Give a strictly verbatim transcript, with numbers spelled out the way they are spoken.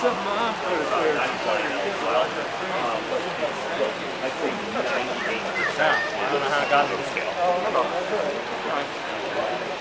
something off for the third. I think ninety-eight percent. I don't know how I got this scale.